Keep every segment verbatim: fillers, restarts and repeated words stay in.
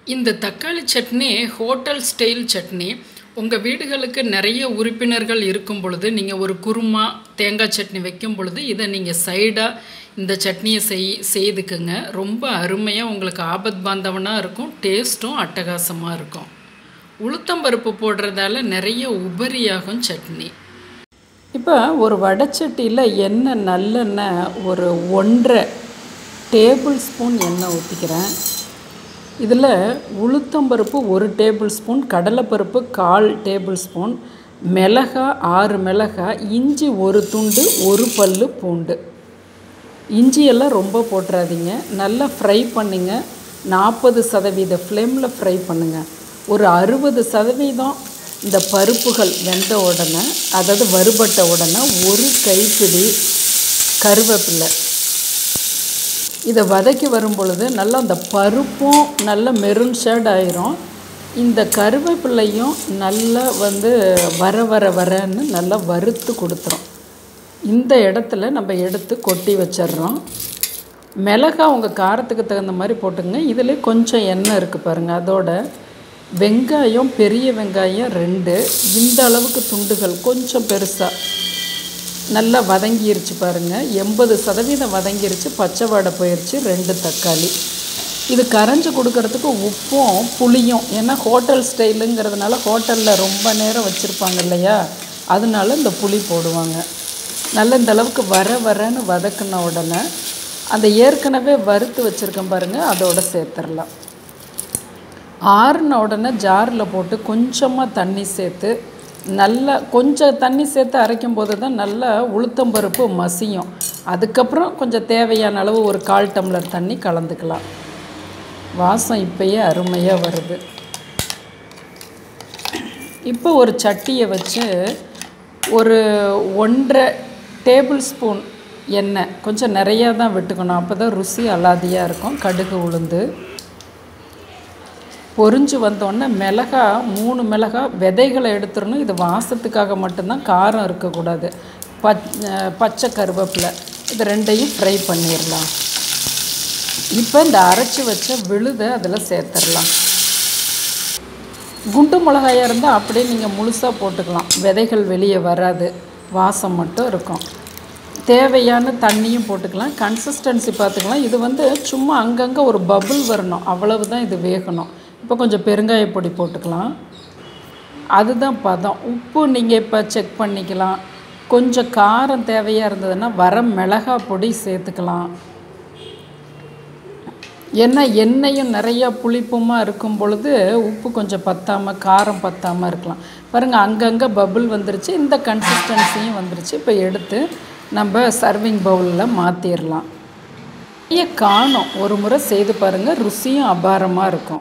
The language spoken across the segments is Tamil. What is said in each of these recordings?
இந்த தக்காளி சட்னி ஹோட்டல் ஸ்டைல் சட்னி. உங்கள் வீடுகளுக்கு நிறைய உறுப்பினர்கள் இருக்கும் பொழுது நீங்கள் ஒரு குருமா தேங்காய் சட்னி வைக்கும் பொழுது இதை நீங்கள் சைடாக இந்த சட்னியை செய் செய்துக்குங்க. ரொம்ப அருமையாக உங்களுக்கு ஆபத் பாந்தவனாக இருக்கும். டேஸ்ட்டும் அட்டகாசமாக இருக்கும். உளுத்தம்பருப்பு போடுறதால நிறைய உபரியாகும் சட்னி. இப்போ ஒரு வடைச்சட்டியில் எண்ணெய் நல்லெண்ணெய் ஒரு ஒன்றரை டேபிள் ஸ்பூன் எண்ணெய் ஊற்றிக்கிறேன். இதில் உளுத்தம்பருப்பு ஒரு டேபிள் ஸ்பூன், கடலைப்பருப்பு கால் டேபிள் ஸ்பூன், மிளகாய் ஆறு மிளகாய், இஞ்சி ஒரு துண்டு, ஒரு பல் பூண்டு. இஞ்சியெல்லாம் ரொம்ப போட்டுறாதீங்க. நல்லா ஃப்ரை பண்ணுங்க. நாற்பது சதவீத ஃப்ளேமில் ஃப்ரை பண்ணுங்கள். ஒரு அறுபது சதவீதம் இந்த பருப்புகள் வெந்த உடனே, அதாவது வறுபட்ட உடனே ஒரு கைப்பிடி கருவேப்பிலை இதை வதக்கி வரும் பொழுது நல்லா அந்த பருப்பும் நல்ல மெரூன் ஷேட் ஆயிரும். இந்த கருவேப்பிலையும் நல்லா வந்து வர வர வரன்னு நல்லா வறுத்து கொடுத்துரும். இந்த இடத்துல நம்ம எடுத்து கொட்டி வச்சிட்றோம். மிளகாய் உங்கள் காரத்துக்கு தகுந்த மாதிரி போட்டுங்க. இதில் கொஞ்சம் எண்ணெய் இருக்குது பாருங்கள். அதோட வெங்காயம், பெரிய வெங்காயம் ரெண்டு, இந்த அளவுக்கு துண்டுகள் கொஞ்சம் பெருசாக நல்லா வதங்கிருச்சு பாருங்கள். எண்பது சதவீதம் வதங்கிருச்சு. பச்சை வாடை போயிடுச்சு. ரெண்டு தக்காளி. இது கரைஞ்சி கொடுக்கறதுக்கு உப்பும் புளியும், ஏன்னா ஹோட்டல் ஸ்டைலுங்கிறதுனால ஹோட்டலில் ரொம்ப நேரம் வச்சுருப்பாங்க இல்லையா, அதனால இந்த புளி போடுவாங்க. நல்ல இந்த அளவுக்கு வர வரன்னு வதக்குன உடனே அந்த ஏற்கனவே வறுத்து வச்சுருக்கேன் பாருங்கள், அதோடு சேர்த்துடலாம். ஆறுன உடனே ஜாரில் போட்டு கொஞ்சமாக தண்ணி சேர்த்து, நல்லா கொஞ்சம் தண்ணி சேர்த்து அரைக்கும் போது தான் நல்லா உளுத்தம்பருப்பு மசியும். அதுக்கப்புறம் கொஞ்சம் தேவையான அளவு ஒரு கால் டம்ளர் தண்ணி கலந்துக்கலாம். வாசம் இப்போயே அருமையாக வருது. இப்போ ஒரு சட்டியை வச்சு ஒரு ஒன்றரை டேபிள் ஸ்பூன் எண்ணெய், கொஞ்சம் நிறையா தான் விட்டுக்கணும், அப்போ தான் ருசி அலாதியாக இருக்கும். கடுகு உளுந்து பொரிஞ்சு வந்தோடனே மிளகாய் மூணு மிளகாய் விதைகளை எடுத்துடணும். இது வாசத்துக்காக மட்டும்தான், காரம் இருக்கக்கூடாது. பச் பச்சை கருவேப்பிலை இது ரெண்டையும் ஃப்ரை பண்ணிடலாம். இப்போ இந்த அரைச்சி வச்ச விழுதை அதில் சேர்த்துடலாம். குண்டு மிளகாயாக இருந்தால் அப்படியே நீங்கள் முழுசாக போட்டுக்கலாம். விதைகள் வெளியே வராது, வாசம் மட்டும் இருக்கும். தேவையான தண்ணியும் போட்டுக்கலாம். கன்சிஸ்டன்சி பார்த்துக்கலாம். இது வந்து சும்மா அங்கங்கே ஒரு பபுள் வரணும், அவ்வளவு தான் இது வேகணும். இப்போ கொஞ்சம் பெருங்காய பொடி போட்டுக்கலாம். அதுதான் பதம். உப்பு நீங்கள் இப்போ செக் பண்ணிக்கலாம். கொஞ்சம் காரம் தேவையாக இருந்ததுன்னா வர மிளகாய் பொடி சேர்த்துக்கலாம். ஏன்னா எண்ணெயும் நிறையா புளிப்புமாக இருக்கும் பொழுது உப்பு கொஞ்சம் பத்தாமல், காரம் பத்தாமல் இருக்கலாம். பாருங்கள், அங்கங்கே பபுள் வந்துருச்சு. இந்த கன்சிஸ்டன்சியும் வந்துருச்சு. இப்போ எடுத்து நம்ம சர்விங் பவுலில் மாற்றிடலாம். நிறைய காணும், ஒரு முறை செய்து பாருங்கள், ருசியும் அபாரமாக இருக்கும்.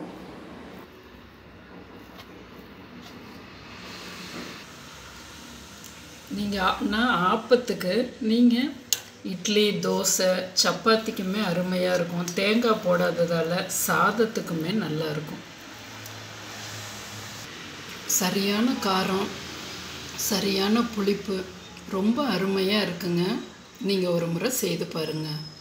நீங்கள் நான் ஆப்பத்துக்கு, நீங்கள் இட்லி, தோசை, சப்பாத்திக்குமே அருமையாக இருக்கும். தேங்காய் போடாததால் சாதத்துக்குமே நல்லா இருக்கும். சரியான காரம், சரியான புளிப்பு, ரொம்ப அருமையாக இருக்குங்க. நீங்கள் ஒரு முறை செய்து பாருங்கள்.